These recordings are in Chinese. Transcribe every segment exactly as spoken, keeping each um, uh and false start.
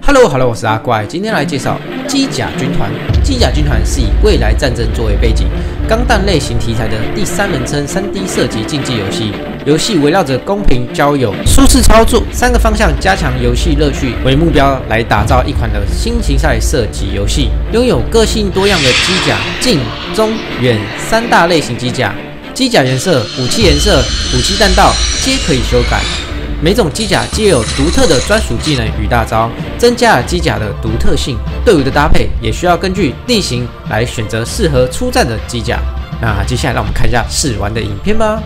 Hello Hello， 我是阿怪，今天来介绍机甲军团。机甲军团是以未来战争作为背景，钢弹类型题材的第三人称 三 D 射击竞技游戏。游戏围绕着公平、交友、舒适操作三个方向，加强游戏乐趣为目标，来打造一款的新形态射击游戏。拥有个性多样的机甲近、中、远三大类型机甲。机甲颜色、武器颜色、武器弹道皆可以修改。 每种机甲皆有独特的专属技能与大招，增加了机甲的独特性。队伍的搭配也需要根据地形来选择适合出战的机甲。那接下来让我们看一下试玩的影片吧。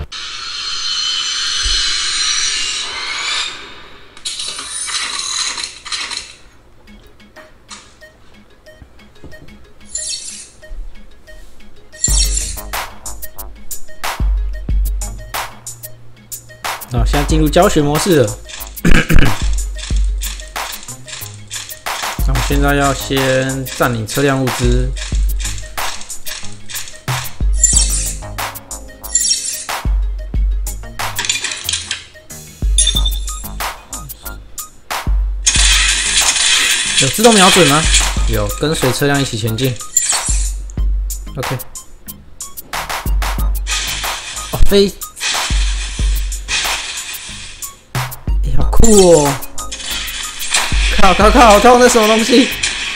那现在进入教学模式了。那我现在要先占领车辆物资。有自动瞄准吗？有，跟随车辆一起前进。OK。哦，飞。 酷哦！靠靠靠，好痛！那什么东西？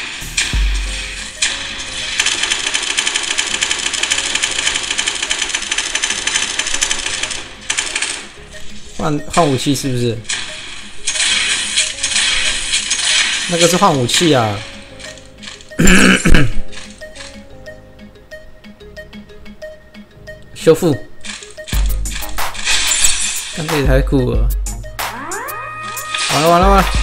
换换武器是不是？那个是换武器啊！修复，看这也太酷了！ 完了完了完了！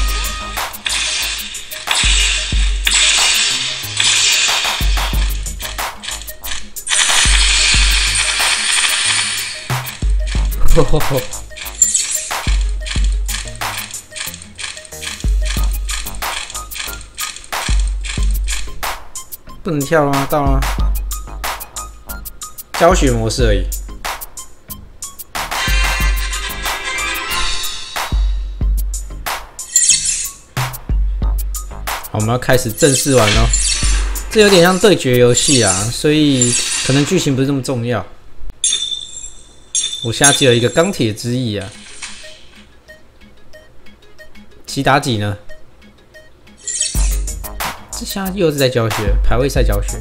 吼吼吼！不能跳了吗？到了吗？教学模式而已。 好，我们要开始正式玩咯。这有点像对决游戏啊，所以可能剧情不是这么重要。我现在只有一个钢铁之翼啊，几打几呢？这现在又是在教学排位赛教学。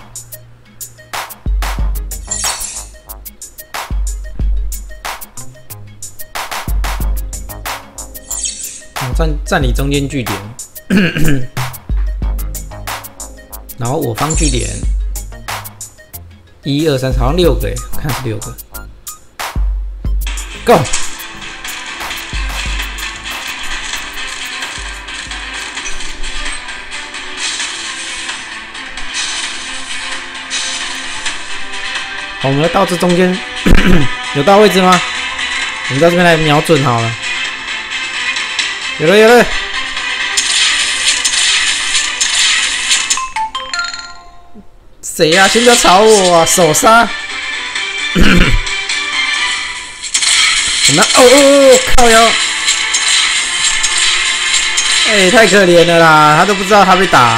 占占领中间据点。然后我方据点一二三，好像六个诶，我看是六个。Go！ 好，我们要到这中间，有到位置吗？我们到这边来瞄准好了。有了有了。 谁呀、啊？先不要吵我啊！手杀！我们哦哦哦，靠腰！哎、欸，太可怜了啦，他都不知道他被打。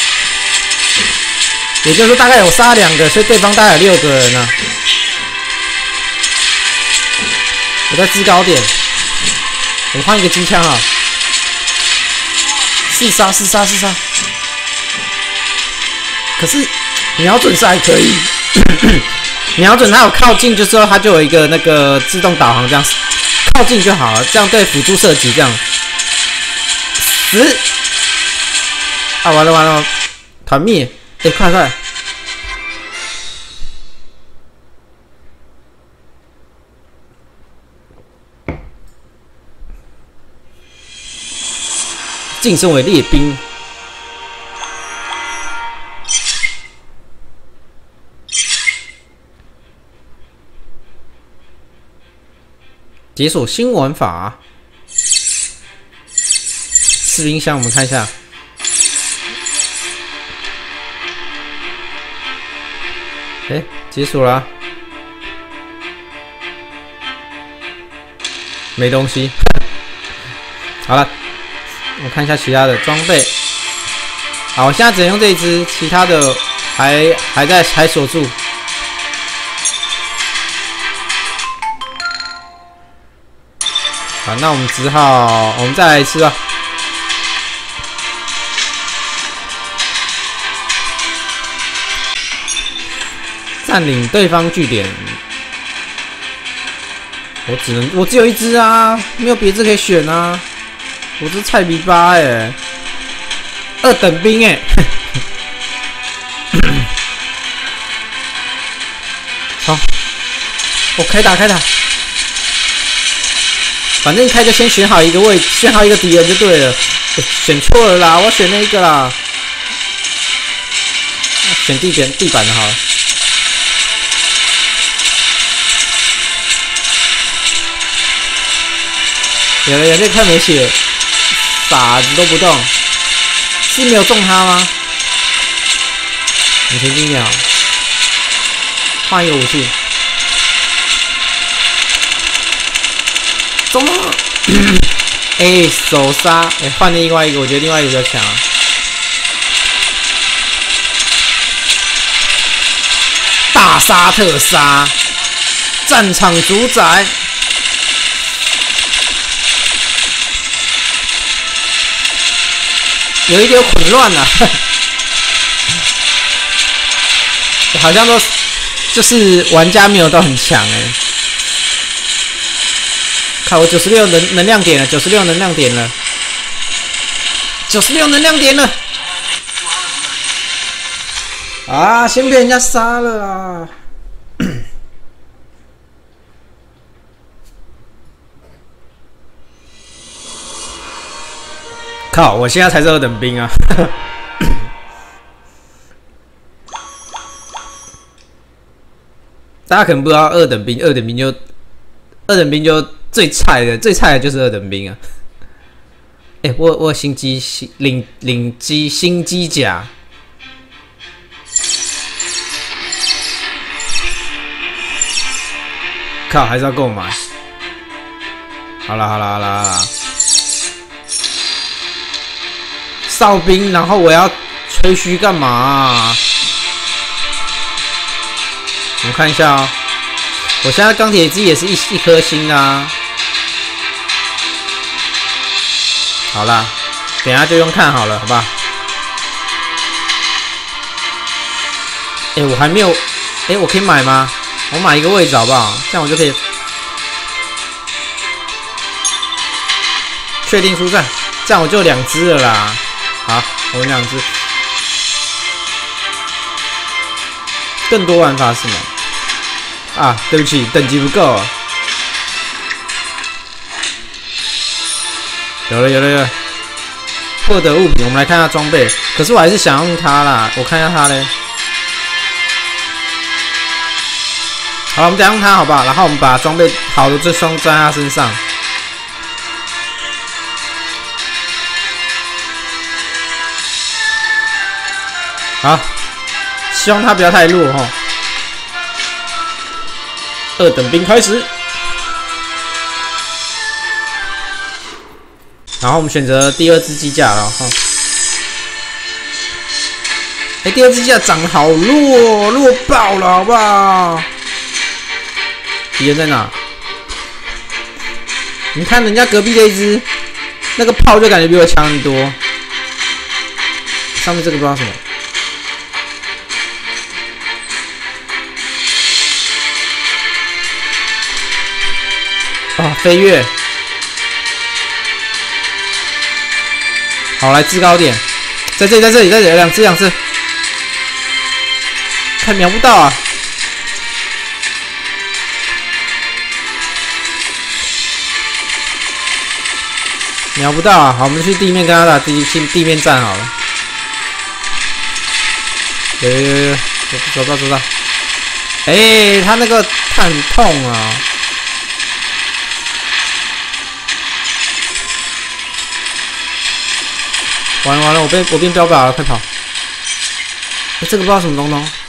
也就是说，大概有杀两个，所以对方大概有六个人呢、啊。我在制高点，我换一个机枪啊！四杀四杀四杀！可是。 瞄准是还可以，瞄准它有靠近，就说它就有一个那个自动导航，这样靠近就好了，这样对辅助射击这样。死！啊，完了完了，团灭！哎、欸，快快！晋升为列兵。 解锁新玩法，士兵箱我们看一下，哎、欸，解锁了、啊，没东西。好了， 我看一下其他的装备。好，我现在只能用这一只，其他的还还在还锁住。好，那我们只好我们再来一次吧。占领对方据点。我只能我只有一只啊，没有别只可以选啊。我是菜逼八哎、欸，二等兵哎、欸。好，我开打开打，反正一开就先选好一个位，选好一个敌人就对了。欸、选错了啦，我选那个啦，选地板地板的好了。有了有这快没血，傻子都不动，是没有中他吗？你前进一点好，换一个武器。中了！哎、欸，手杀！哎、欸，换另外一个，我觉得另外一个比较强、啊。大杀特杀，战场主宰。有一点混乱了、啊，好像都就是玩家没有到很强哎、欸。看我九十六能能量点了，九十六能量点了，九十六能量点了。啊！先被人家杀了啊！靠！我现在才是二等兵啊！大家可能不知道，二等兵，二等兵就二等兵就最菜的，最菜的就是二等兵啊！哎、欸，我我新机新领领机新机甲，靠，还是要购买。好啦好啦好啦好啦。哨兵，然后我要吹嘘干嘛、啊？我们看一下哦，我现在钢铁机也是一一颗星啊。好啦，等一下就用看好了，好吧？哎、欸，我还没有，哎、欸，我可以买吗？我买一个位置好不好？这样我就可以确定出战，这样我就两只了啦。好，我们两只。更多玩法是吗？啊，对不起，等级不够。有了有了有了，获得物品，我们来看一下装备。可是我还是想用它啦，我看一下它嘞。好了，我们等一下用它好不好？然后我们把装备好的这双装在它身上。好，希望他不要太弱哈。二等兵开始，然后我们选择第二只机甲了哈。哎、欸，第二只机甲长得好弱，弱爆了，好不好？敌人在哪？你看人家隔壁这一只，那个炮就感觉比我强很多。上面这个不知道什么。啊，飞跃！好，来制高点，在这里，在这里，在这里，两只，两只，看瞄不到啊！瞄不到啊！好，我们去地面跟他打地地地面战好了。有有有有，走到走到。哎、欸，他那个他很痛啊！完了完了，我被我变标靶了，快跑！欸、这个不知道什么东东。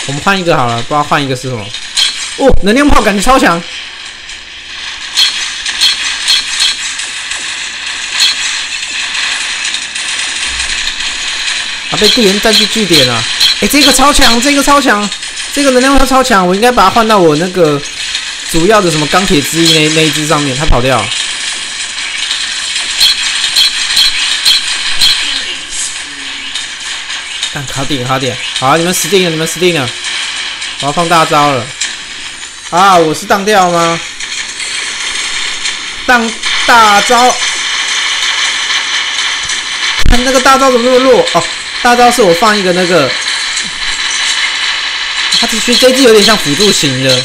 我们换一个好了，不知道换一个是什么。哦，能量炮感觉超强。啊，被敌人占据据点了。哎、欸，这个超强，这个超强，这个能量炮超强，我应该把它换到我那个主要的什么钢铁之翼那那一只上面，它跑掉。看卡点卡点，好，你们死定了，你们死定了！我要放大招了。啊，我是当掉吗？当大招，看那个大招怎么那么弱哦？大招是我放一个那个，它其实这只有点像辅助型的，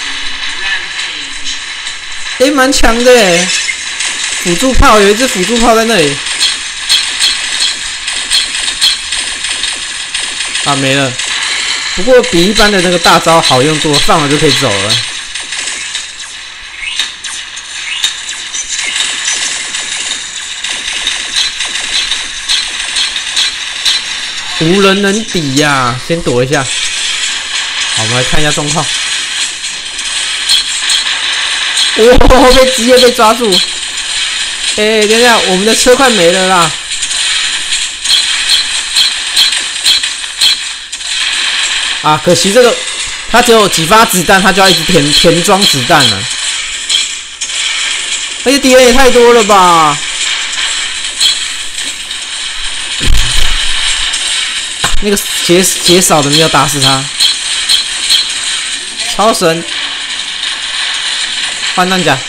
诶，蛮强的诶，辅助炮有一只辅助炮在那里。啊，没了。不过比一般的那个大招好用多，放了就可以走了。无人能敌呀、啊！先躲一下。好，我们来看一下状况。哇、哦，被直接被抓住。哎、欸，等一下，我们的车快没了啦！啊，可惜这个它只有几发子弹，它就要一直填填装子弹了。而且敌人也太多了吧！那个劫劫扫的没有打死他，超神！换弹夹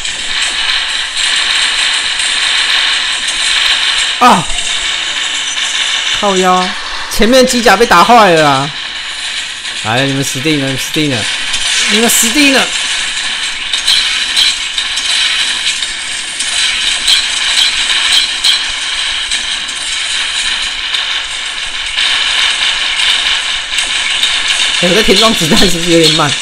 啊！靠腰，前面机甲被打坏了啊！来，你们死定了！你们死定了！你们死定了！欸、我在填装子弹是不是有点慢？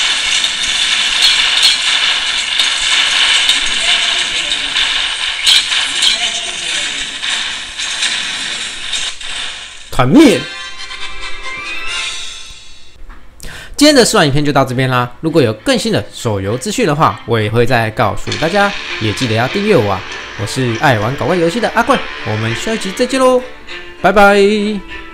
团灭！今天的试玩影片就到这边啦。如果有更新的手游资讯的话，我也会再告诉大家。也记得要订阅我啊！我是爱玩搞怪游戏的阿冠，我们下一集再见喽，拜拜。